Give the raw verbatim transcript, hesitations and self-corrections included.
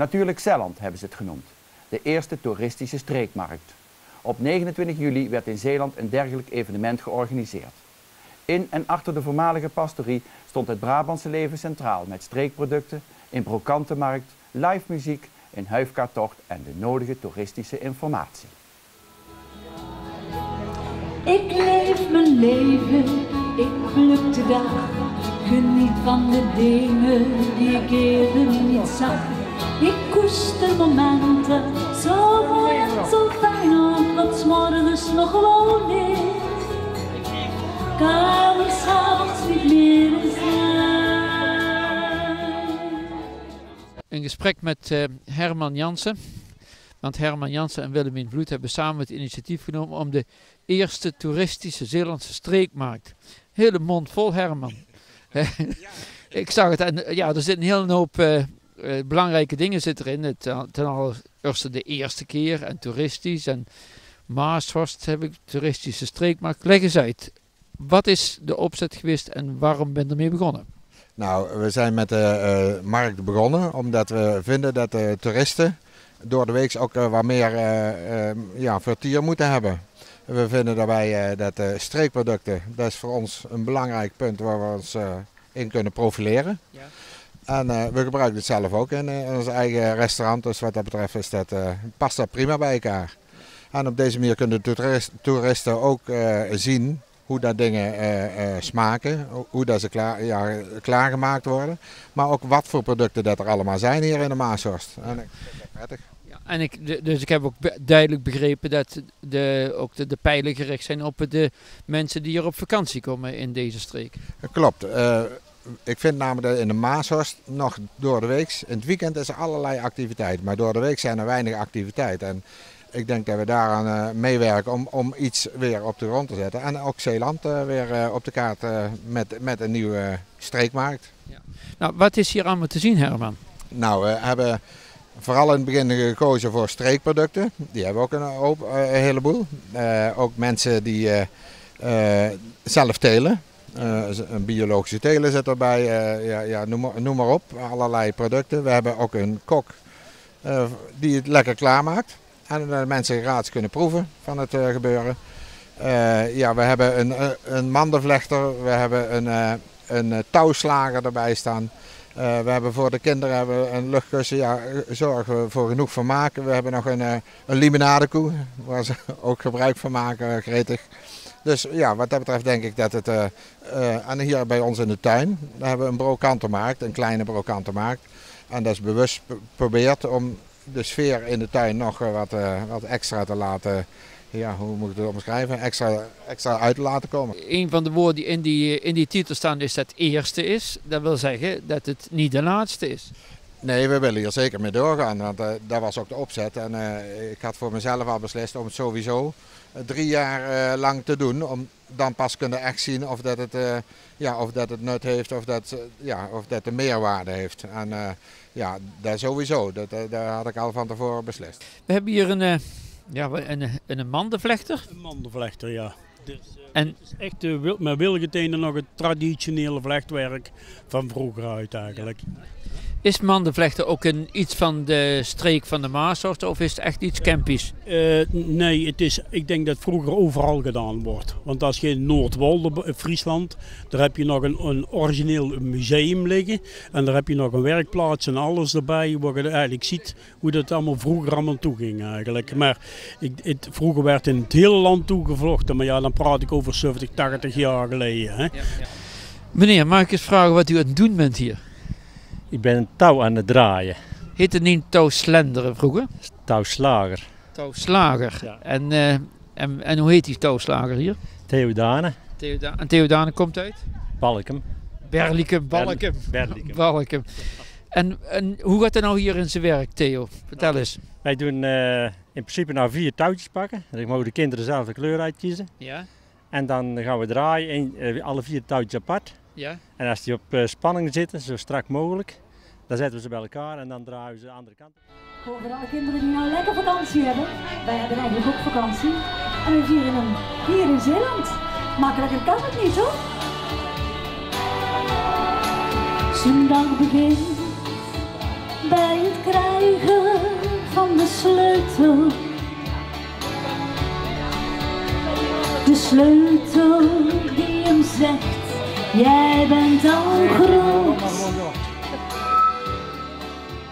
Natuurlijk Zeeland hebben ze het genoemd. De eerste toeristische streekmarkt. Op negenentwintig juli werd in Zeeland een dergelijk evenement georganiseerd. In en achter de voormalige pastorie stond het Brabantse leven centraal met streekproducten, een brokantenmarkt, live muziek, een huifkaartocht en de nodige toeristische informatie. Ik leef mijn leven, ik pluk de dag, geniet van de dingen die ik eerder niet zag. Ik koester momenten, zo mooi en zo fijn, om wat 's morgens nog gewoon is, kan er s'avonds niet meer zijn. Een gesprek met uh, Herman Jansen. Want Herman Jansen en Willemien Vloed hebben samen het initiatief genomen om de eerste toeristische Zeelandse streekmarkt. Hele mond vol, Herman. Ik zag het en ja, er zit een hele hoop uh, uh, belangrijke dingen zit erin. Het, uh, ten allereerste de eerste keer en toeristisch en Maashorst heb ik toeristische streekmarkt. Leg eens uit, wat is de opzet geweest en waarom ben je ermee begonnen? Nou, we zijn met de uh, markt begonnen omdat we vinden dat de toeristen door de week ook uh, wat meer uh, uh, ja, vertier moeten hebben. We vinden daarbij uh, dat uh, streekproducten, dat is voor ons een belangrijk punt waar we ons uh, in kunnen profileren. Ja. En uh, we gebruiken het zelf ook in, uh, in ons eigen restaurant, dus wat dat betreft is dat, uh, past dat prima bij elkaar. En op deze manier kunnen de toeristen ook uh, zien hoe dat dingen uh, uh, smaken, hoe dat ze klaar, ja, klaargemaakt worden. Maar ook wat voor producten dat er allemaal zijn hier in de Maashorst. En ik vind dat prettig. Ja, en ik, dus ik heb ook duidelijk begrepen dat de, ook de, de pijlen gericht zijn op de mensen die hier op vakantie komen in deze streek. Klopt. Uh, ik vind namelijk dat in de Maashorst nog door de week, in het weekend is er allerlei activiteit, maar door de week zijn er weinig activiteit. En ik denk dat we daaraan uh, meewerken om, om iets weer op de grond te zetten. En ook Zeeland uh, weer uh, op de kaart uh, met, met een nieuwe uh, streekmarkt. Ja. Nou, wat is hier allemaal te zien, Herman? Nou, we hebben vooral in het begin gekozen voor streekproducten. Die hebben we ook een, hoop, uh, een heleboel. Uh, ook mensen die uh, uh, zelf telen. Uh, een biologische teler zit erbij. Uh, ja, ja, noem, maar, noem maar op. Allerlei producten. We hebben ook een kok uh, die het lekker klaarmaakt. En de mensen gratis kunnen proeven van het uh, gebeuren. Uh, ja, we hebben een, een mandenvlechter, we hebben een, uh, een touwslager erbij staan. Uh, we hebben voor de kinderen hebben we een luchtkussen, ja, zorgen we voor genoeg vermaak. We hebben nog een, uh, een limonadekoe, waar ze ook gebruik van maken, gretig. Dus ja, wat dat betreft denk ik dat het, uh, uh, en hier bij ons in de tuin, daar hebben we een brokantenmarkt, een kleine brokantenmarkt. En dat is bewust geprobeerd om de sfeer in de tuin nog wat, uh, wat extra te laten, ja, hoe moet ik het omschrijven, extra, extra uit te laten komen. Een van de woorden die in die, in die titel staan is dat het eerste is. Dat wil zeggen dat het niet de laatste is. Nee, we willen hier zeker mee doorgaan, want uh, dat was ook de opzet. En uh, ik had voor mezelf al beslist om het sowieso uh, drie jaar uh, lang te doen. Om dan pas kunnen echt zien of dat het, uh, ja, of dat het nut heeft of dat, uh, ja, of dat de meerwaarde heeft. En uh, ja, dat sowieso. Dat, uh, daar had ik al van tevoren beslist. We hebben hier een, uh, ja, een, een mandenvlechter. Een mandenvlechter, ja. Dus, uh, en het is echt uh, met wilgetenen nog het traditionele vlechtwerk van vroeger uit eigenlijk. Is mandenvlechten ook een, iets van de streek van de Maashorst of is het echt iets campies? Uh, nee, het is, ik denk dat het vroeger overal gedaan wordt. Want als je in Noordwolde, Friesland, daar heb je nog een, een origineel museum liggen. En daar heb je nog een werkplaats en alles erbij, waar je eigenlijk ziet hoe dat allemaal vroeger allemaal toe ging eigenlijk. Maar ik, het, vroeger werd in het hele land toegevlochten, maar ja, dan praat ik over zeventig, tachtig jaar geleden. Hè. Ja, ja. Meneer, mag ik eens vragen wat u aan het doen bent hier? Ik ben een touw aan het draaien. Heette het niet touwslenderen vroeger? Touwslager. Touwslager. Ja. En, uh, en, en hoe heet die touwslager hier? Theodane. Theoda en Theodane komt uit? Balkum. Berlicum, Balkum. Berlicum. Balkum. En, en hoe gaat het nou hier in zijn werk, Theo? Vertel eens. Wij doen uh, in principe nou vier touwtjes pakken. Dan mogen de kinderen zelf de kleur uitkiezen. Ja. En dan gaan we draaien, een, uh, alle vier touwtjes apart. Ja. En als die op uh, spanning zitten, zo strak mogelijk, dan zetten we ze bij elkaar en dan draaien we ze de andere kant. Voor alle kinderen die nou lekker vakantie hebben, wij hebben eigenlijk ook vakantie. En we vieren hem hier in Zeeland. Makkelijker kan het niet, hoor. Zondag begint bij het krijgen sleutel. De sleutel die hem zegt, jij bent al